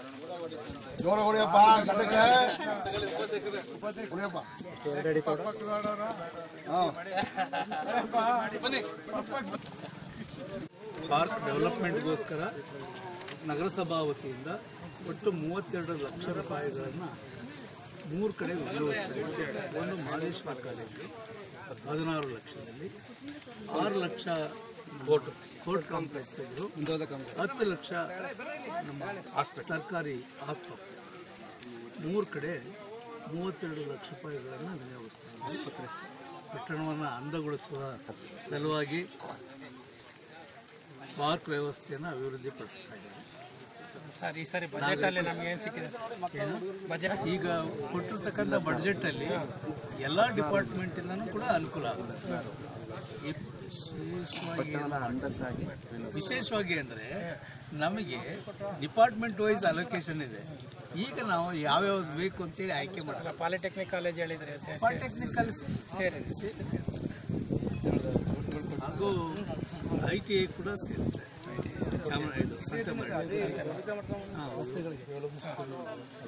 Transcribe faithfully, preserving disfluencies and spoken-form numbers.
ಜೋರ ಹೊಡಿಯಪ್ಪ ಹೊಡಿಯಪ್ಪ ಪಾರ್ಕ್ ಡೆವಲಪ್ಮೆಂಟ್ಗೋಸ್ಕರ ನಗರಸಭಾ ವತಿಯಿಂದ ಒಟ್ಟು ಮೂವತ್ತೆರಡು ಲಕ್ಷ ರೂಪಾಯಿಗಳನ್ನು ಮೂರು ಕಡೆ ವಿನಿಯೋಗಿಸ್ತಾರೆ. ಒಂದು ಮಹದೇಶ್ವರ ಕಾಲೇಜು ಹದಿನಾರು ಲಕ್ಷದಲ್ಲಿ, ಆರು ಲಕ್ಷ ಕೋರ್ಟ್ ಕೋರ್ಟ್ ಕಾಂಪ್ಲೆಕ್ಸ್ ಇದ್ರು, ಹತ್ತು ಲಕ್ಷ ನಮ್ಮ ಆಸ್ಪತ್ರೆ ಸರ್ಕಾರಿ ಆಸ್ಪತ್ರೆ, ಮೂರು ಕಡೆ ಮೂವತ್ತೆರಡು ಲಕ್ಷ ರೂಪಾಯಿಗಳನ್ನು ವಿನಿಯೋಗಿಸ್ತಾರೆ. ಪಟ್ಟಣವನ್ನು ಅಂದಗೊಳಿಸುವ ಸಲುವಾಗಿ ಪಾರ್ಕ್ ವ್ಯವಸ್ಥೆಯನ್ನು ಅಭಿವೃದ್ಧಿಪಡಿಸ್ತಾ ಇದ್ದಾರೆ. ಸರ್ ಈ ಸರಿ ಬಜೆಟಲ್ಲಿ ನಮ್ಗೆ ಏನು ಸಿಕ್ಕಿದೆ ಬಜೆಟ್? ಈಗ ಕೊಟ್ಟಿರ್ತಕ್ಕಂಥ ಬಡ್ಜೆಟಲ್ಲಿ ಎಲ್ಲ ಡಿಪಾರ್ಟ್ಮೆಂಟಿಂದನೂ ಕೂಡ ಅನುಕೂಲ ಆಗುತ್ತೆ. ವಿಶೇಷವಾಗಿ ವಿಶೇಷವಾಗಿ ಅಂದರೆ ನಮಗೆ ಡಿಪಾರ್ಟ್ಮೆಂಟ್ ವೈಸ್ ಅಲೋಕೇಶನ್ ಇದೆ. ಈಗ ನಾವು ಯಾವ್ಯಾವ್ದು ಬೇಕು ಅಂತೇಳಿ ಆಯ್ಕೆ ಮಾಡಲ್ಲ. ಪಾಲಿಟೆಕ್ನಿಕ್ ಕಾಲೇಜ್ ಹೇಳಿದರೆ ಪಾಲಿಟೆಕ್ನಿಕ್ ಕಾಲೇಜ್ ಸೇರಿದೆ ಹಾಗೂ ಐ ಟಿ ಐ ಕೂಡ ಸೇರುತ್ತೆ. ಚಾಮರಾಜ ಇದು ಸಂತೆ